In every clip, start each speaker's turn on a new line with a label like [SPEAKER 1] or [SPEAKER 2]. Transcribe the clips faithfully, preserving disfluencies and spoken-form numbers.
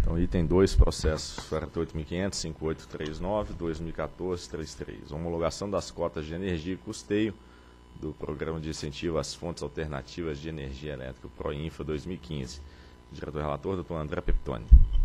[SPEAKER 1] Então, item dois, processos quarenta e oito mil e quinhentos, cinquenta e oito trinta e nove, dois mil e quatorze, trinta e três. Homologação das cotas de energia e custeio do Programa de Incentivo às Fontes Alternativas de Energia Elétrica, PROINFA dois mil e quinze. Diretor-relator, doutor André Peptoni.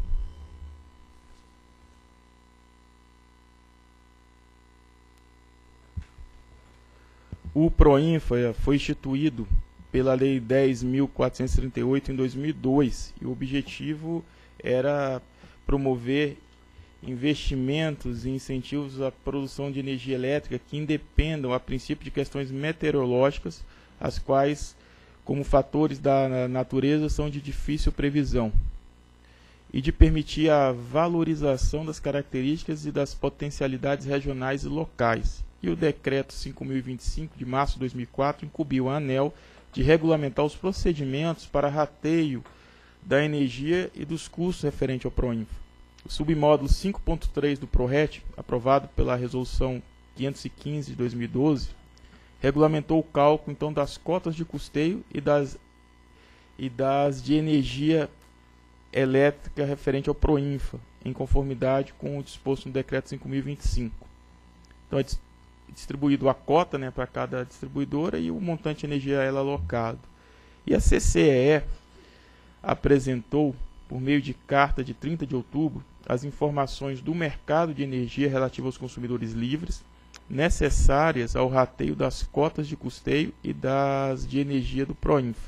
[SPEAKER 2] O PROINFA foi instituído pela Lei dez mil quatrocentos e trinta e oito em dois mil e dois e o objetivo era promover investimentos e incentivos à produção de energia elétrica que independam, a princípio, de questões meteorológicas, as quais, como fatores da natureza, são de difícil previsão, e de permitir a valorização das características e das potencialidades regionais e locais. E o Decreto cinco mil e vinte e cinco, de março de dois mil e quatro, incumbiu a ANEEL de regulamentar os procedimentos para rateio da energia e dos custos referentes ao PROINFA. O submódulo cinco ponto três do PRORET, aprovado pela Resolução quinhentos e quinze de dois mil e doze, regulamentou o cálculo então das cotas de custeio e das, e das de energia elétrica referente ao PROINFA, em conformidade com o disposto no Decreto cinco mil e vinte e cinco. Então, é distribuído a cota, né, para cada distribuidora e o montante de energia a ela alocado. E a C C E E apresentou, por meio de carta de trinta de outubro, as informações do mercado de energia relativo aos consumidores livres, necessárias ao rateio das cotas de custeio e das de energia do PROINFA.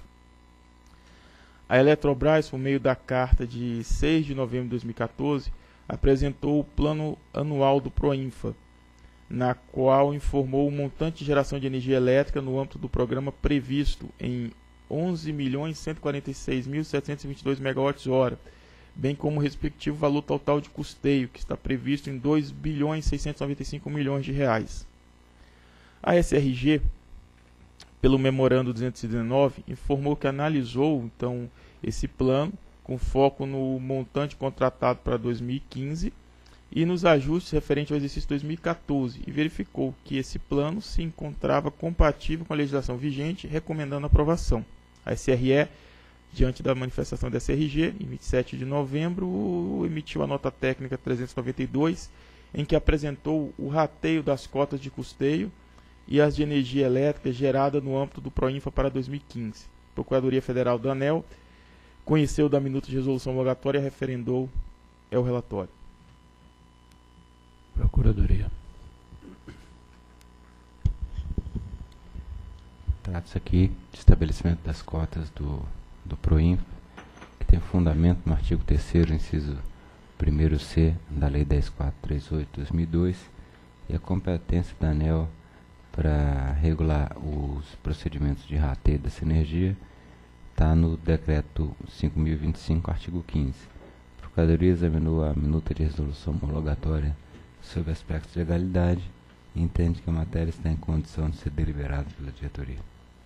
[SPEAKER 2] A Eletrobras, por meio da carta de seis de novembro de dois mil e quatorze, apresentou o plano anual do PROINFA, na qual informou o montante de geração de energia elétrica no âmbito do programa previsto em onze milhões cento e quarenta e seis mil setecentos e vinte e dois megawatts-hora, bem como o respectivo valor total de custeio, que está previsto em dois bilhões seiscentos e noventa e cinco milhões de reais. A S R G, pelo memorando duzentos e dezenove, informou que analisou então esse plano com foco no montante contratado para dois mil e quinze e nos ajustes referentes ao exercício dois mil e quatorze, e verificou que esse plano se encontrava compatível com a legislação vigente, recomendando aprovação. A S R E, diante da manifestação da S R G, em vinte e sete de novembro, emitiu a nota técnica trezentos e noventa e dois, em que apresentou o rateio das cotas de custeio e as de energia elétrica gerada no âmbito do PROINFA para dois mil e quinze. A Procuradoria Federal da ANEEL conheceu da minuta de resolução homologatória e referendou é o relatório.
[SPEAKER 3] Procuradoria. Trata-se aqui de estabelecimento das cotas do, do PROINFA, que tem fundamento no artigo terceiro, inciso primeiro C da Lei dez mil quatrocentos e trinta e oito de dois mil e dois, e a competência da ANEEL para regular os procedimentos de rateio dessa energia está no Decreto cinco mil e vinte e cinco, artigo quinze. A Procuradoria examinou a minuta de resolução homologatória sobre aspectos de legalidade e entende que a matéria está em condição de ser deliberada pela diretoria.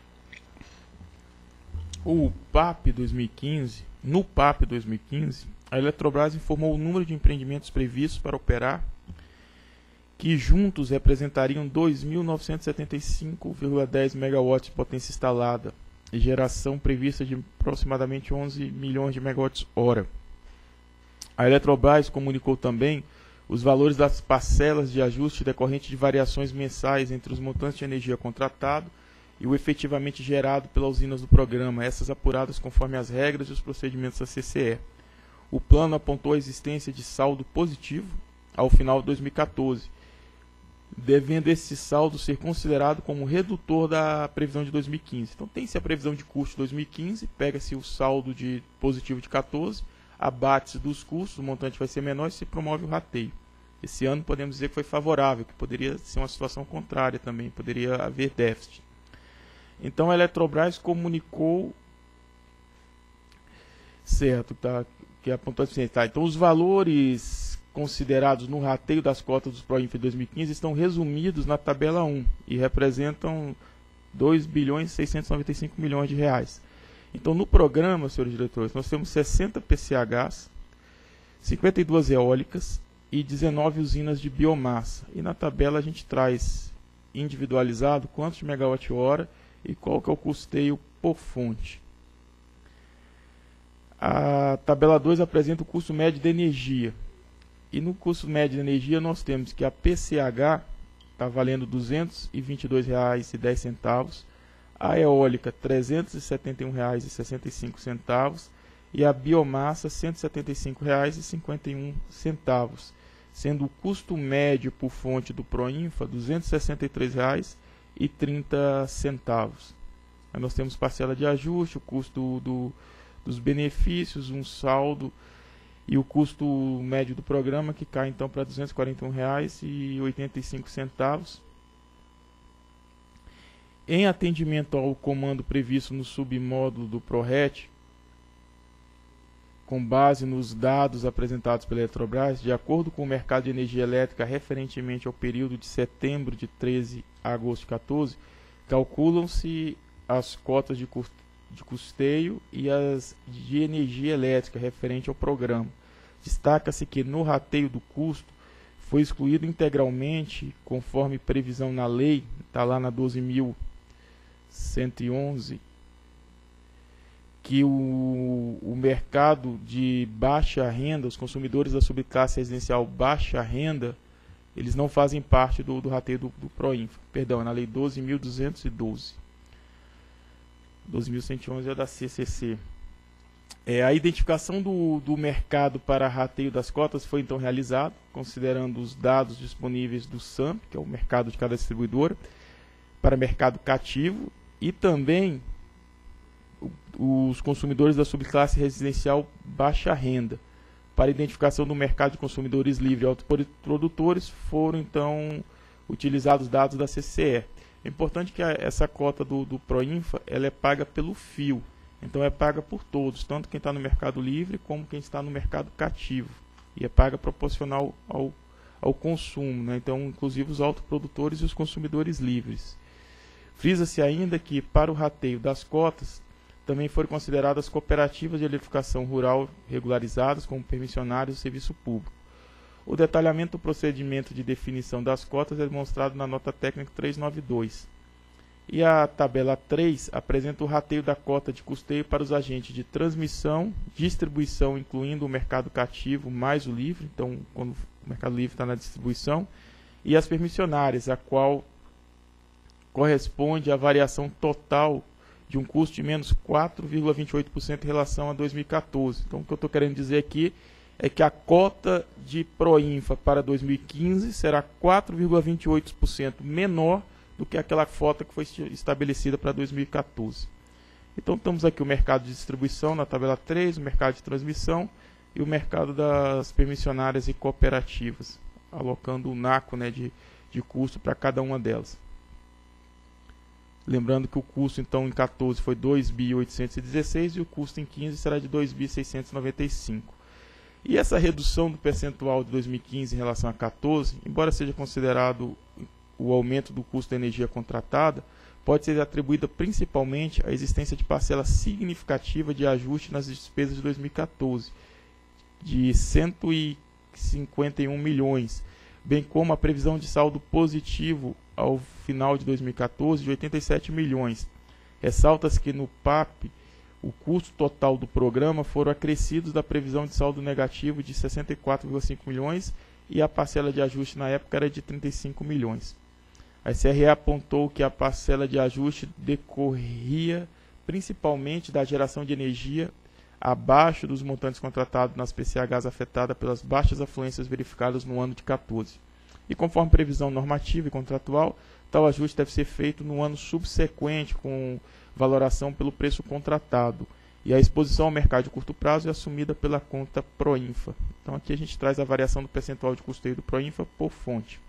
[SPEAKER 2] O P A P dois mil e quinze, no P A P dois mil e quinze, a Eletrobras informou o número de empreendimentos previstos para operar, que juntos representariam dois mil novecentos e setenta e cinco vírgula dez megawatts de potência instalada e geração prevista de aproximadamente onze milhões de megawatts-hora. A Eletrobras comunicou também os valores das parcelas de ajuste decorrente de variações mensais entre os montantes de energia contratado e o efetivamente gerado pelas usinas do programa, essas apuradas conforme as regras e os procedimentos da C C E. O plano apontou a existência de saldo positivo ao final de dois mil e quatorze, devendo esse saldo ser considerado como redutor da previsão de dois mil e quinze. Então tem-se a previsão de custo de dois mil e quinze, pega-se o saldo de positivo de quatorze, abate-se dos custos, o montante vai ser menor e se promove o rateio. Esse ano podemos dizer que foi favorável, que poderia ser uma situação contrária também, poderia haver déficit. Então a Eletrobras comunicou, certo, tá, que apontou assim, tá, então os valores considerados no rateio das cotas dos PROINFA dois mil e quinze estão resumidos na tabela um e representam dois bilhões seiscentos e noventa e cinco milhões de reais. Então no programa, senhores diretores, nós temos sessenta P C Hs, cinquenta e duas eólicas e dezenove usinas de biomassa. E na tabela a gente traz individualizado quantos de megawatt-hora e qual que é o custeio por fonte. A tabela dois apresenta o custo médio de energia. E no custo médio de energia nós temos que a P C H está valendo duzentos e vinte e dois reais e dez centavos, a eólica trezentos e setenta e um reais e sessenta e cinco centavos e a biomassa cento e setenta e cinco reais e cinquenta e um centavos, sendo o custo médio por fonte do Proinfa duzentos e sessenta e três reais e trinta centavos. Aí nós temos parcela de ajuste, o custo do, dos benefícios, um saldo e o custo médio do programa, que cai então para duzentos e quarenta e um reais e oitenta e cinco centavos. Em atendimento ao comando previsto no submódulo do PRORET, com base nos dados apresentados pela Eletrobras, de acordo com o mercado de energia elétrica referentemente ao período de setembro de treze a agosto de quatorze, calculam-se as cotas de custeio e as de energia elétrica referente ao programa. Destaca-se que no rateio do custo foi excluído integralmente, conforme previsão na lei, está lá na doze mil cento e onze, que o, o mercado de baixa renda, os consumidores da subclasse residencial baixa renda, eles não fazem parte do, do rateio do, do Proinfa. Perdão, é na lei doze mil duzentos e doze. doze mil cento e onze é da C C C. É, a identificação do, do mercado para rateio das cotas foi então realizada, considerando os dados disponíveis do S A M, que é o mercado de cada distribuidora, para mercado cativo, e também os consumidores da subclasse residencial baixa renda. Para identificação do mercado de consumidores livres e autoprodutores foram então utilizados dados da C C E. É importante que a, essa cota do, do Proinfa ela é paga pelo fio, então é paga por todos, tanto quem está no mercado livre como quem está no mercado cativo, e é paga proporcional ao, ao consumo, né? Então inclusive os autoprodutores e os consumidores livres. Frisa-se ainda que para o rateio das cotas também foram consideradas cooperativas de eletrificação rural regularizadas como permissionários do serviço público. O detalhamento do procedimento de definição das cotas é demonstrado na nota técnica trezentos e noventa e dois. E a tabela três apresenta o rateio da cota de custeio para os agentes de transmissão, distribuição, incluindo o mercado cativo mais o livre, então quando o mercado livre está na distribuição, e as permissionárias, a qual corresponde à variação total de um custo de menos quatro vírgula vinte e oito por cento em relação a dois mil e quatorze. Então, o que eu estou querendo dizer aqui é que a cota de Proinfa para dois mil e quinze será quatro vírgula vinte e oito por cento menor do que aquela cota que foi estabelecida para dois mil e quatorze. Então, temos aqui o mercado de distribuição na tabela três, o mercado de transmissão e o mercado das permissionárias e cooperativas, alocando o NACO, né, de, de custo para cada uma delas. Lembrando que o custo então em quatorze foi dois bilhões oitocentos e dezesseis e o custo em quinze será de dois bilhões seiscentos e noventa e cinco. E essa redução do percentual de dois mil e quinze em relação a quatorze, embora seja considerado o aumento do custo da energia contratada, pode ser atribuída principalmente à existência de parcela significativa de ajuste nas despesas de dois mil e quatorze, de cento e cinquenta e um milhões, bem como a previsão de saldo positivo ao final de dois mil e quatorze de oitenta e sete milhões. Ressalta-se que no P A P o custo total do programa foram acrescidos da previsão de saldo negativo de sessenta e quatro vírgula cinco milhões e a parcela de ajuste na época era de trinta e cinco milhões. A C R E apontou que a parcela de ajuste decorria principalmente da geração de energia abaixo dos montantes contratados nas P C Hs afetadas pelas baixas afluências verificadas no ano de quatorze. E conforme previsão normativa e contratual, tal ajuste deve ser feito no ano subsequente com valoração pelo preço contratado. E a exposição ao mercado de curto prazo é assumida pela conta Proinfa. Então aqui a gente traz a variação do percentual de custeio do Proinfa por fonte.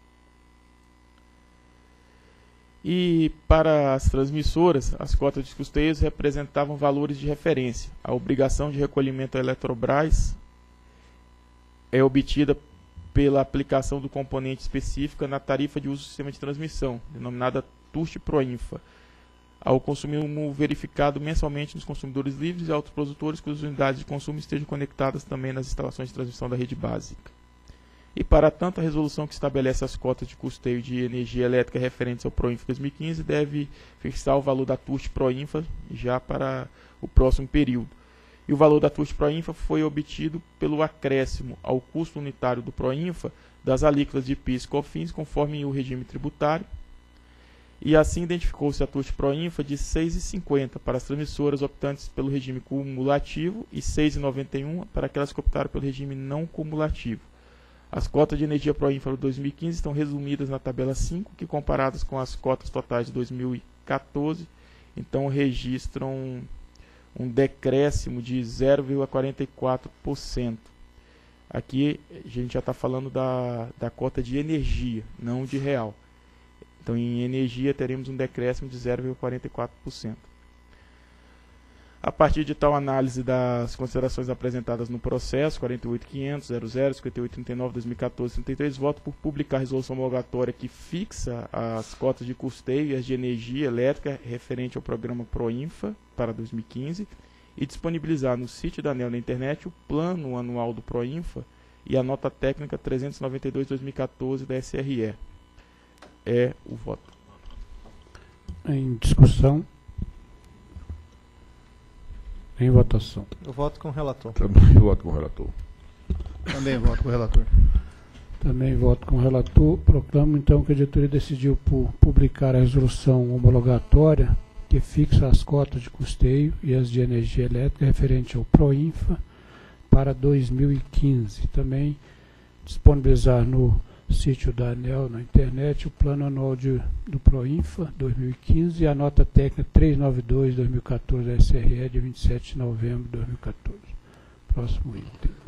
[SPEAKER 2] E para as transmissoras, as cotas de custeios representavam valores de referência. A obrigação de recolhimento à Eletrobras é obtida pela aplicação do componente específica na tarifa de uso do sistema de transmissão, denominada T U S Proinfa, ao consumo verificado mensalmente nos consumidores livres e autoprodutores cujas unidades de consumo estejam conectadas também nas instalações de transmissão da rede básica. E para tanto, a resolução que estabelece as cotas de custeio de energia elétrica referentes ao Proinfa dois mil e quinze deve fixar o valor da T U S Proinfa já para o próximo período. E o valor da TUST Proinfa foi obtido pelo acréscimo ao custo unitário do Proinfa das alíquotas de P I S e COFINS, conforme o regime tributário. E assim identificou-se a TUST Proinfa de seis reais e cinquenta centavos para as transmissoras optantes pelo regime cumulativo e seis reais e noventa e um centavos para aquelas que optaram pelo regime não cumulativo. As cotas de energia Proinfa de dois mil e quinze estão resumidas na tabela cinco, que comparadas com as cotas totais de dois mil e quatorze, então registram um, um decréscimo de zero vírgula quarenta e quatro por cento. Aqui a gente já está falando da, da cota de energia, não de real. Então, em energia, teremos um decréscimo de zero vírgula quarenta e quatro por cento. A partir de tal análise das considerações apresentadas no processo, quarenta e oito mil quinhentos, zero zero, cinquenta e oito trinta e nove, dois mil e quatorze, trinta e três, voto por publicar a resolução homologatória que fixa as cotas de custeio e as de energia elétrica referente ao programa Proinfa para dois mil e quinze e disponibilizar no sítio da ANEEL na internet o plano anual do Proinfa e a nota técnica trezentos e noventa e dois barra dois mil e quatorze da S R E. É o voto.
[SPEAKER 4] Em discussão. Em votação.
[SPEAKER 5] Eu voto com o relator.
[SPEAKER 6] Também voto com o relator.
[SPEAKER 5] Também voto com o relator.
[SPEAKER 4] Também voto com o relator. Proclamo então que a diretoria decidiu por publicar a resolução homologatória que fixa as cotas de custeio e as de energia elétrica referente ao Proinfa para dois mil e quinze. Também disponibilizar no sítio da ANEEL na internet o plano anual de, do Proinfa dois mil e quinze e a nota técnica trezentos e noventa e dois barra dois mil e quatorze da S R E de vinte e sete de novembro de dois mil e quatorze. Próximo item.